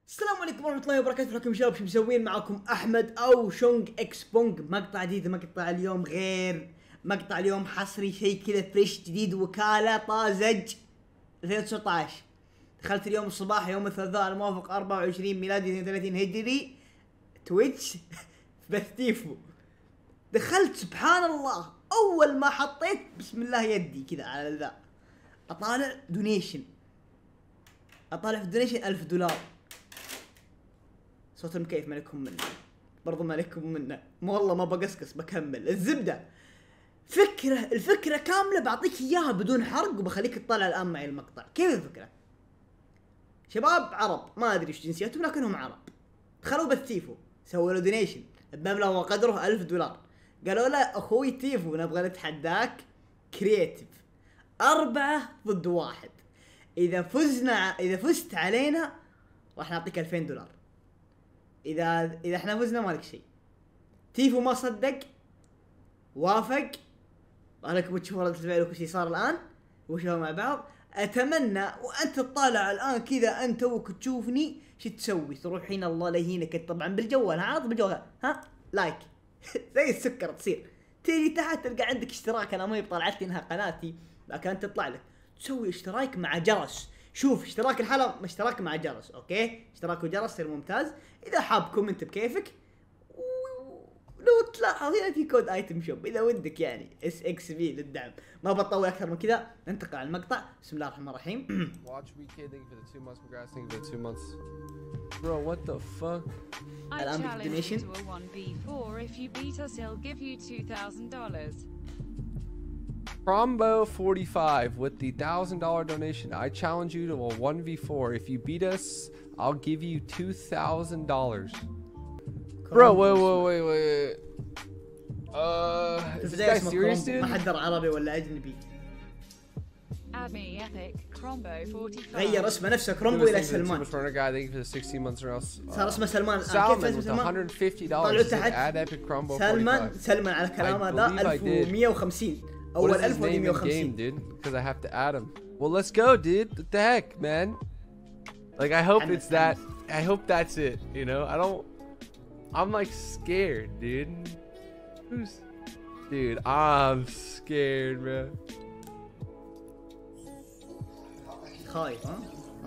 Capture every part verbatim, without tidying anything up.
السلام عليكم ورحمة الله وبركاته. لكم شباب شو مسوين؟ معكم احمد او شونج اكس بونج. مقطع جديد، مقطع اليوم غير مقطع اليوم حصري، شيء كذا فريش جديد، وكالة طازج ألفين وتسعطعش. دخلت اليوم الصباح يوم الثلاثاء الموافق أربعة وعشرين ميلادي اثنين وثلاثين هجري تويتش بث تيفو. دخلت سبحان الله، اول ما حطيت بسم الله يدي كذا على ذا اطالع دونيشن، اطالع في الدونيشن ألف دولار. صوت المكيف ما لكم منه، برضو ما لكم منه، والله ما بقصقص بكمل. الزبدة فكرة الفكرة كاملة بعطيك اياها بدون حرق، وبخليك تطلع الان معي المقطع. كيف الفكرة؟ شباب عرب ما ادري ايش جنسيتهم لكنهم عرب، دخلوا بالتيفو، سووا له دونيشن بمبلغ وقدره ألف دولار. قالوا له اخوي تيفو نبغى نتحداك كرييتيف أربعة ضد واحد، اذا فزنا اذا فزت علينا راح نعطيك ألفين دولار، اذا اذا احنا فزنا مالك شيء. تيفو ما صدق، وافق. انا بتشوفوا ردة الفعل وش صار الان وشوفوا مع بعض. اتمنى وانت تطالع الان كذا، انت توك تشوفني شو تسوي؟ تروح حين الله لا يهينك طبعا بالجوال، ها بالجوال، ها لايك زي السكر تصير. تيجي تحت تلقى عندك اشتراك، انا ما طلعت لي انها قناتي لكن انت تطلع لك تسوي اشتراك مع جرس. شوف اشتراك الحلقة اشتراك مع جرس، اوكي؟ اشتراك وجرس يصير ممتاز. اذا حاب كومنت بكيفك، ولو تلاحظ هنا في كود ايتم شوب اذا ودك يعني اس اكس بي للدعم. ما بطول اكثر من كذا، ننتقل على المقطع. بسم الله الرحمن الرحيم. Watch V K, thank you for the two months. Congrats, thank you for the two months. Bro, what the fuck? I الآن challenge بالدونيشن. you to a one v four. If you beat us, he'll give you two thousand dollars. Crombo forty-five with the thousand dollar donation. I challenge you to a one v four. If you beat us, I'll give you two thousand dollars. Bro, wait, wait, wait, wait. Uh, is this guy serious, dude? ما حد درى عربي ولا اجنبي. Add me epic Crombo forty-five. غير اسمه نفسه كرومبو الى سلمان. Runner guy, thank you for the sixteen months or else. صار اسمه سلمان. Salman with one hundred fifty dollars. Add epic Crombo سلمان forty-five. سلمان على كلامه ذا ألف ومية وخمسين. What اول is his ألف name ومية in game, وخمسين. dude? Because I have to add him. Well, let's go, dude. What the heck, man? Like, I hope it's that. I hope that's it. You know, I don't. I'm like scared, dude. Who's, dude? I'm scared, bro. خايف ها؟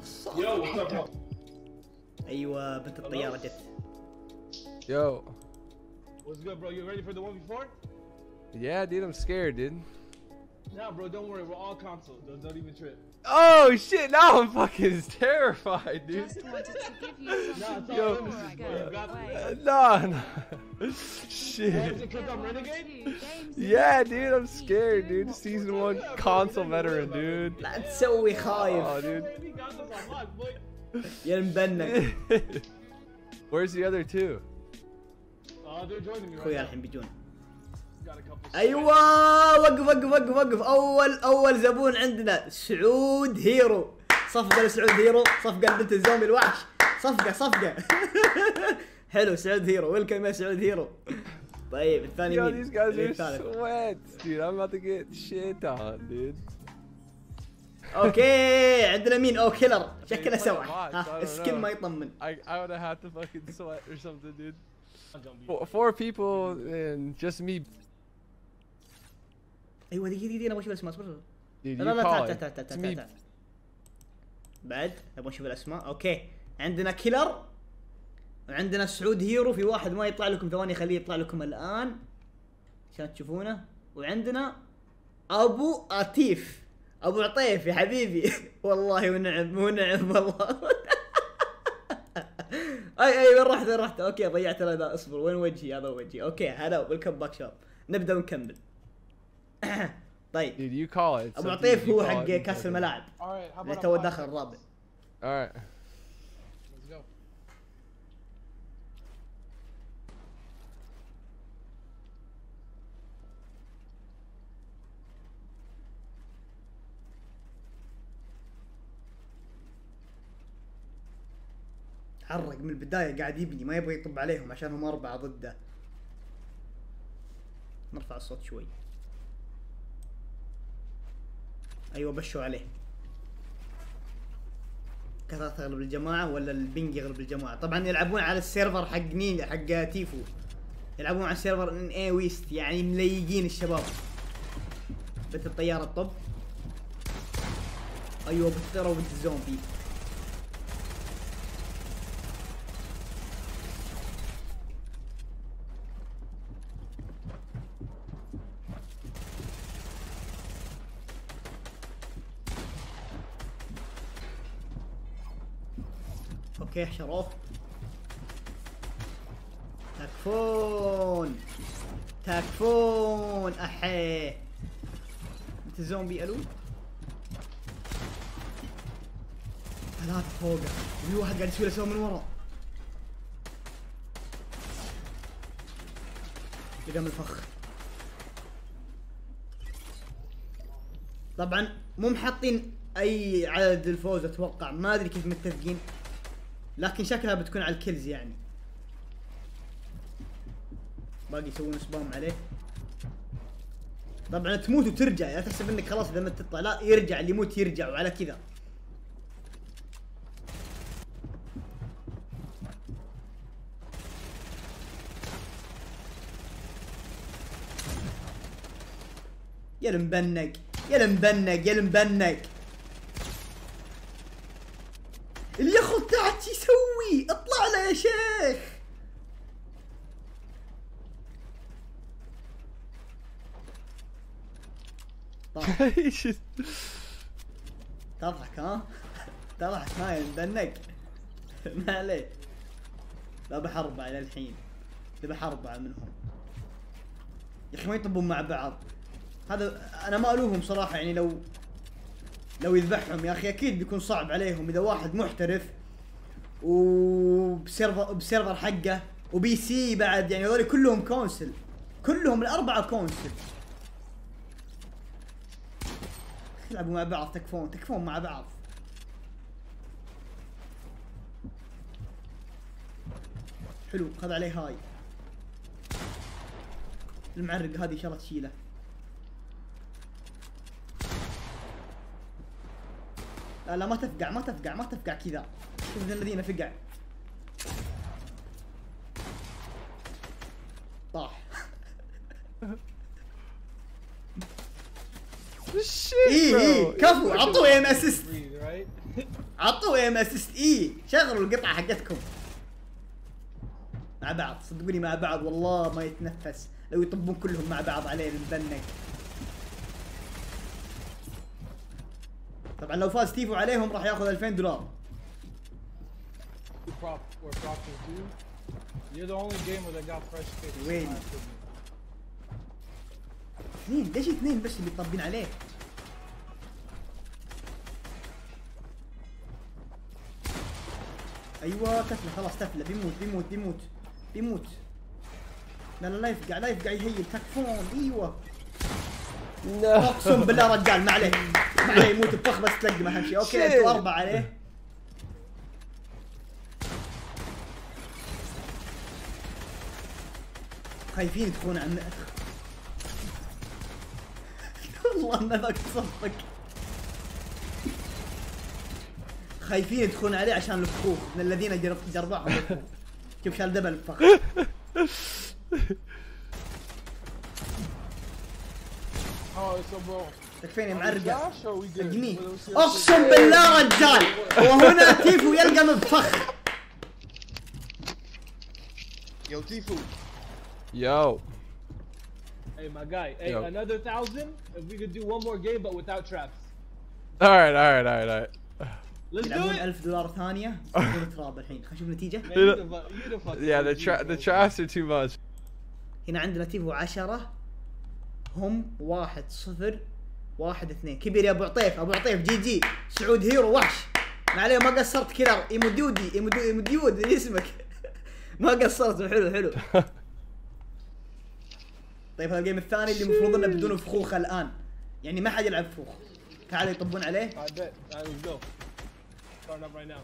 ايوه بنت الطيارة جت. Yo. What's good, bro? You ready for the one v four? Yeah, dude. I'm scared, dude. Nah, bro, don't worry. We're all consoles. Don't, don't even trip. Oh shit! Now I'm fucking terrified, dude. Just wanted to give you something Yo. before I go You got away. this. No, no. Why Shit. is it because I'm Renegade? Yeah, dude. I'm scared, dude. Season one console veteran, dude. لا تسوي خايف Oh, dude. We got this on lock, boy. يا المبنك. Where's the other two? Uh, they're joining me right اخويا now. الحين بيجون. Got a couple. ايوه وقف وقف وقف وقف. اول اول زبون عندنا سعود هيرو. صفقه لسعود هيرو، صفقه لبنت الزومبي الوحش، صفقه صفقه. حلو سعود هيرو، ويلكم يا سعود هيرو. طيب الثاني Yo, مين؟ these guys اللي are الثالث. sweats, dude. I'm about to get shit on, dude. اوكي عندنا مين؟ او كيلر شكله play سوى. a lot, so I ها don't سكن know. ما يطمن. I I would have had to fucking sweat or something, dude. I'm gonna be- Four, four people and just me, ايوه دقيقه دقيقه انا ابغى اشوف الاسماء. اصبر dude. لا You لا لا call تعال it. تعال تعال It's تعال me. تعال. بعد ابغى اشوف الاسماء. اوكي عندنا كيلر، وعندنا سعود هيرو. في واحد ما يطلع لكم، ثواني خليه يطلع لكم الان عشان تشوفونه. وعندنا ابو عطيف، ابو عطيف يا حبيبي. والله ونعم ونعم والله. اي اي وين رحت وين رحت؟ اوكي ضيعت انا ذا. اصبر وين وجهي؟ هذا وجهي. اوكي هلا ويلكم باك شاب. نبدا ونكمل. طيب Dude, you call it. It's ابو up to عطيف you. You هو call حق it. كاس الملاعب All right, how اللي about a تو five? داخل الرابع. All right. Let's go. حرق من البداية، قاعد يبني ما يبغى يطب عليهم عشان هم أربعة ضده. نرفع الصوت شوي. أيوة بشوا عليه. كثرة تغلب الجماعة ولا البنج يغلب الجماعة؟ طبعا يلعبون على السيرفر حق مين؟ حق تيفو. يلعبون على السيرفر ان اي ويست، يعني مليقين الشباب. بنت الطيارة الطب. ايوه بنت الطيارة وبنت الزومبي. اوكي حشروه. تكفون تكفون احيه. انت الزومبي الو. ثلاثة فوقه وفي واحد قاعد يسوي له سوا من ورا. قدام الفخ. طبعا مو محطين اي عدد الفوز اتوقع، ما ادري كيف متفقين، لكن شكلها بتكون على الكلز يعني. باقي يسوون سبام عليه. طبعا تموت وترجع، لا تحسب انك خلاص اذا ما تطلع، لا يرجع اللي يموت يرجع وعلى كذا. يا المبنق يا المبنق يا المبنق. اللي ياخذ تحت شو يسوي؟ اطلع له يا شيخ. تضحك ها؟ تضحك ما يا مبنق. ما عليك. لا بحربع الى الحين. بحربع منهم. يا اخي ما يطبون مع بعض. هذا انا ما الوهم صراحه، يعني لو لو يذبحهم يا اخي اكيد بيكون صعب عليهم اذا واحد محترف وبسيرفر بسيرفر حقه وبي سي بعد، يعني هذول كلهم كونسل، كلهم الاربعه كونسل. يلعبوا مع بعض. تكفون تكفون مع بعض. حلو خذ عليه هاي. المعرق هذه ان شاء الله تشيله. لا لا ما تفقع ما تفقع ما تفقع كذا. شوف من الذين فقع. طاح. اي اي كفو عطوه ام اسيست. عطوه ام اسيست. اي شغلوا القطعه حقتكم مع بعض. صدقوني مع بعض والله ما يتنفس لو يطبون كلهم مع بعض عليه المبنق. طبعا لو فاز تيفو عليهم راح ياخذ ألفين دولار. وين؟ اثنين، ليش اثنين بس اللي طابين عليه؟ ايوه كتله خلاص تفله. بيموت بيموت بيموت بيموت. لا لا لا يفقع لا يفقع يهيل. تكفون. ايوه اقسم بالله رجال ما عليه ما عليه يموت بفخ بس تلقم اهم شيء. اوكي انتوا اربعه عليه. خايفين يدخلون عن والله ما ذاك صفك. خايفين يدخلون عليه عشان الفخوخ من الذين جربعهم الفخوخ. شوف شال دبل الفخ. تكفيني معرقة. الجميل اقسم بالله رجال. وهنا تيفو يلقى الفخ. Yo, Tifu. Yo. Hey, my guy. Hey, Yo. another thousand if we could do one more game but without traps. Alright, alright, alright, alright. Let's do يلعبون it. ألف دولار ثانية. يصيرون تراب الحين. خلينا نشوف النتيجة. Man, you the fu- you the fuck- Yeah, the tra the traps are too much. هنا عندنا تيفو عشرة. هم واحد صفر واحد اثنين. كبير يا ابو عطيف. ابو عطيف جي جي. سعود هيرو وحش. ما عليه ما قصرت كيلر. ايمودودي ايمودودي ايموديود اسمك. ما قصرت. حلو حلو. طيب هذا الجيم الثاني اللي المفروض انه بدون فخوخ الان، يعني ما حد يلعب فخوخ. تعالوا يطبون عليه. I bet. Alright, let's go. Starting up right now.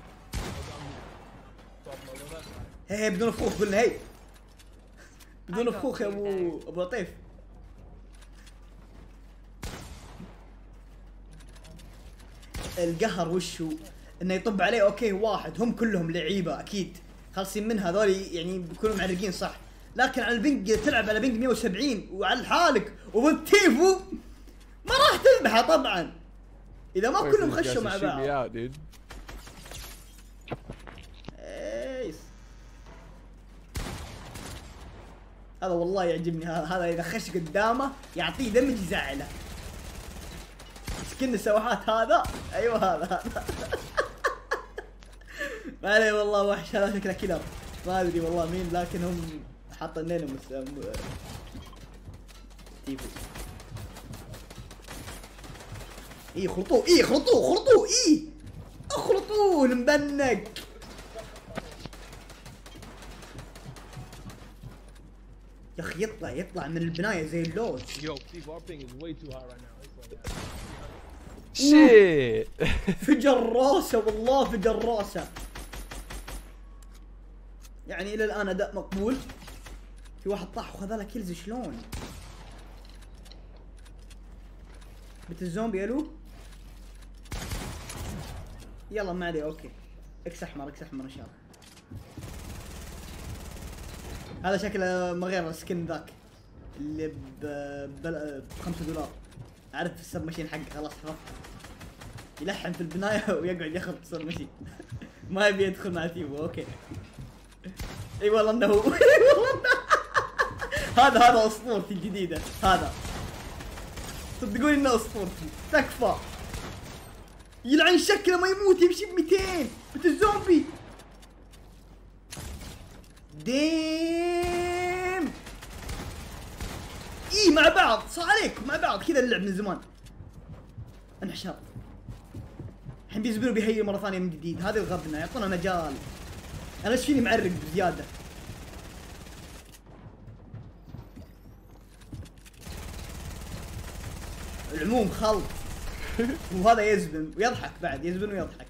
هي هي بدون فخوخ قلنا هي. بدون فخوخ يا ابو ابو لطيف. القهر وشو؟ انه يطب عليه اوكي واحد، هم كلهم لعيبه اكيد خالصين منها هذول يعني بيكونوا معرقين صح، لكن على البنج تلعب على بنج مية وسبعين وعلى حالك وبالتيفو ما راح تذبحه طبعا اذا ما كلهم خشوا مع بعض. ايس هذا والله يعجبني، هذا اذا خش قدامه يعطيه دمج يزعله. سكن السواحات هذا، ايوه هذا هذا ما عليه والله وحش، هذا شكله كذا ما ادري والله مين، لكن هم حاطين لنا تيفو. اي خلطوه، اي خلطوه خلطوه اي اخلطوه المبنق. يا اخي يطلع يطلع من البنايه زي اللوز. شيت فجر راسه والله فجر راسه. يعني الى الان اداء مقبول. في واحد طاح وخذ له كيلز شلون؟ بت الزومبي الو يلا ما عليه اوكي. اكس احمر اكس احمر ان شاء الله. هذا شكله ما غير السكن ذاك اللي ب خمسة دولار. عارف السب ماشين حقه خلاص حفظت. يلحن في البنايه ويقعد ياخذ السب ماشين. ما يبي يدخل مع تيفو اوكي. اي والله انه هو هذا هذا اسطورتي الجديده هذا. صدقوني انه اسطورتي تكفى. يلعن شكله ما يموت يمشي ب مئتين بت الزومبي. ديم اي مع بعض صح عليك مع بعض كذا اللعب من زمان. انحشر الحين بيزبلوا بيهيئوا مره ثانيه من جديد. هذه الغبنه يعطونا مجال. انا ايش فيني معرق بزياده. العموم خلط وهذا يزبن ويضحك بعد يزبن ويضحك.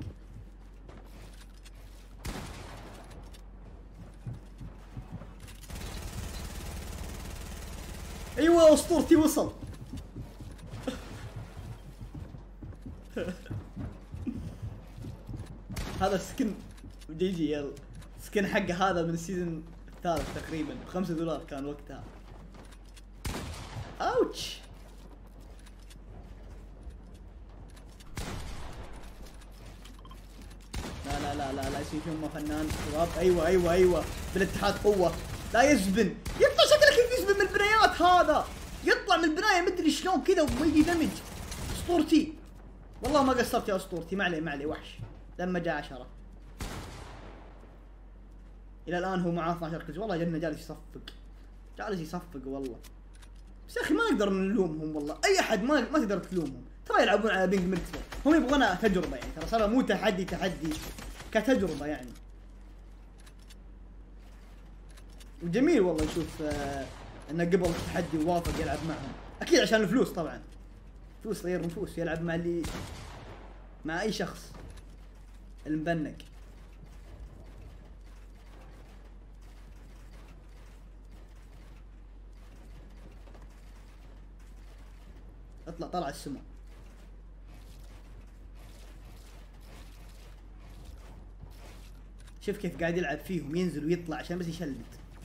ايوه اسطورتي وصل. هذا السكن جي جي يلا. السكن حقه هذا من السيزون الثالث تقريبا بخمسة دولار كان وقتها. اوتش لا لا لا لا لا يصير فيهم فنان شباب. ايوه ايوه ايوه بالاتحاد قوه. لا يزبن يطلع شكله كيف يزبن من البنايات. هذا يطلع من البنايه مدري شلون كذا وما يجي دمج. اسطورتي والله ما قصرت يا اسطورتي. ما عليه ما عليه وحش لما جاء عشرة. الى الان هو معاه اثناشر كيلز. والله جنة جالس يصفق جالس يصفق والله. بس يا اخي ما نقدر نلومهم والله. اي احد ما ما تقدر تلومهم. ترى يلعبون على بينج ميكسر. هم يبغون تجربه يعني. ترى صار مو تحدي تحدي كتجربه يعني. وجميل والله نشوف آه انه قبل التحدي ووافق يلعب معهم. اكيد عشان الفلوس طبعا. فلوس غير نفوس. يلعب مع اللي مع اي شخص المبنق. اطلع طلع السما. شوف كيف قاعد يلعب فيهم ينزل ويطلع عشان بس يشلد.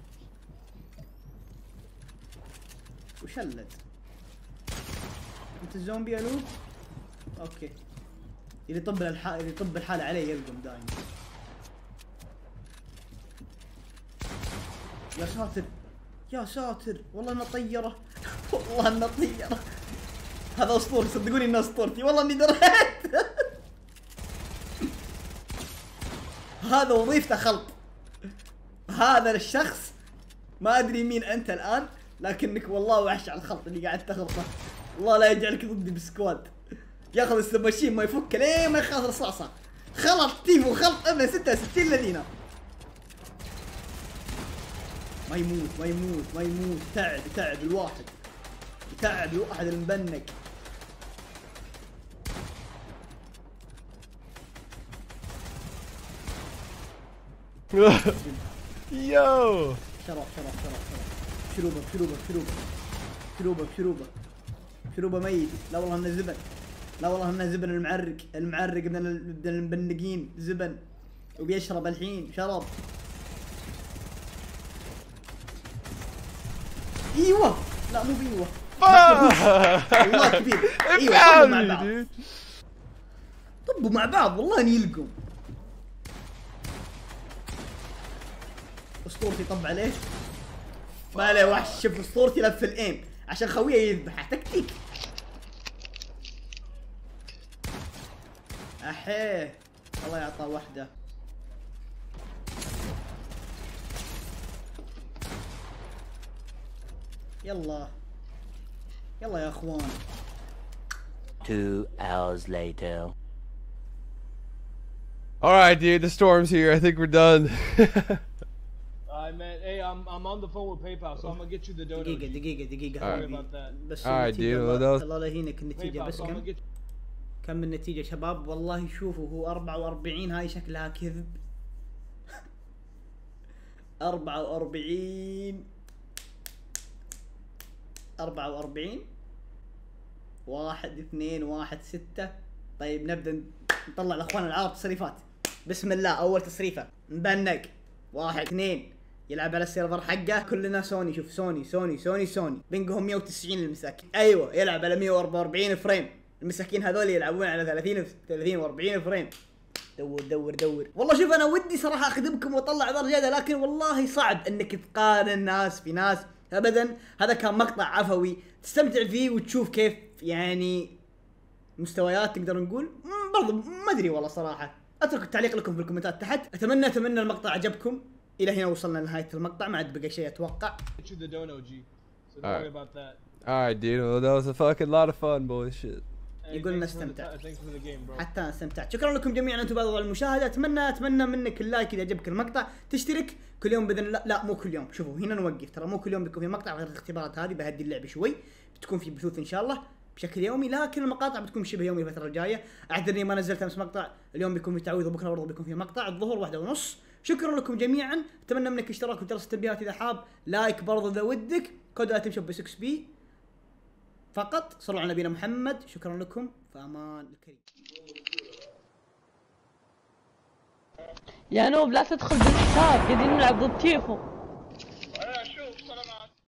وشلد. انت الزومبي الو اوكي. اللي يطب الحالة اللي يطب الحالة عليه يلقم دايما. يا ساتر يا ساتر والله انه طيره. والله انه طيره. هذا اسطوري صدقوني انه اسطورتي. والله اني دريت. هذا وظيفته خلط. هذا الشخص ما ادري مين انت الان لكنك والله وحش على الخلط اللي قاعد تخلطه. الله لا يجعلك ضدي بالسكواد. ياخذ السباشين ما يفك ليه ما يخاف رصاصه. خلط تيفو خلط ابن ستة وستين لذينه. ما يموت ما يموت ما يموت. تعب تعب الواحد تعب الواحد المبنق. يو شرف شرف شرف شرف. شروبه شروبه شروبه شروبه شروبه شروبه ميت. لا والله انه زبن. لا والله انه زبن المعرق، المعرق من من المبنقين زبن وبيشرب الحين شرب. ايوه لا مو بايوه والله كبير. ايوه طبوا مع بعض، طبوا مع بعض والله ان يلقوا. اسطورتي طب عليه ما عليه وحش. شوف اسطورتي لف الايم عشان خويه يذبحه تكتيك. احيه الله يعطاه وحده. يلا يلا يا اخوان. Two hours later. All right, dude. The storm's here. I think we're done. Alright, man. Hey, I'm I'm on the phone with PayPal, so I'm gonna get you the dono. دقيقة دقيقة دقيقة Sorry حبيبي. about that. بس Alright, النتيجة dude, الله well, الله لا يهينك النتيجة. PayPal, بس so I'm gonna كم؟ get كم النتيجة شباب؟ والله شوفوا هو أربعة وأربعين. هاي شكلها كذب. أربعة وأربعين أربعة وأربعين واحد اثنين واحد ستة. طيب نبدأ نطلع الأخوان العرب تصريفات. بسم الله. أول تصريفة مبنق واحد اثنين يلعب على السيرفر حقه كلنا سوني. شوف سوني سوني سوني سوني بنقهم مية وتسعين المساكين. أيوة يلعب على مية وأربعة وأربعين فريم. المساكين هذول يلعبون على ثلاثين ثلاثين وأربعين فريم. دور دور دور. والله شوف انا ودي صراحه اخدمكم واطلع عذر زياده، لكن والله صعب انك تقارن ناس في ناس ابدا. هذا كان مقطع عفوي تستمتع فيه وتشوف كيف يعني مستويات نقدر نقول. برضو ما ادري والله صراحه. اترك التعليق لكم في الكومنتات تحت. اتمنى اتمنى المقطع عجبكم. الى هنا وصلنا لنهايه المقطع، ما عاد بقى شيء اتوقع. get you the dono, G. So don't Alright. worry about that. All right, dude. Well, that was a fucking lot of fun, boy. Shit. Hey, يقول لنا thanks for the استمتع. ti- thanks for the game, bro. حتى انا استمتعت. شكرا لكم جميعا انتم بعض المشاهده. اتمنى اتمنى منك اللايك اذا عجبك المقطع، تشترك كل يوم باذن الله. لا مو كل يوم، شوفوا هنا نوقف ترى مو كل يوم بيكون في مقطع غير الاختبارات هذه. بهدي اللعبه شوي، بتكون في بثوث ان شاء الله بشكل يومي، لكن المقاطع بتكون شبه يومي الفتره الجايه. اعذرني ما نزلت امس مقطع، اليوم بيكون في تعويض وبكره برضه بيكون في مقطع الظهر واحدة ونص. شكرا لكم جميعا. اتمنى منك اشتراك وجرس التنبيهات اذا حاب، لايك برضه اذا ودك، كود لا تمشي ب ستة بي فقط. صلوا على نبينا محمد. شكرا لكم، في امان الكريم. يا نوب لا تدخل بالحساب، قاعدين نلعب ضد تيفو.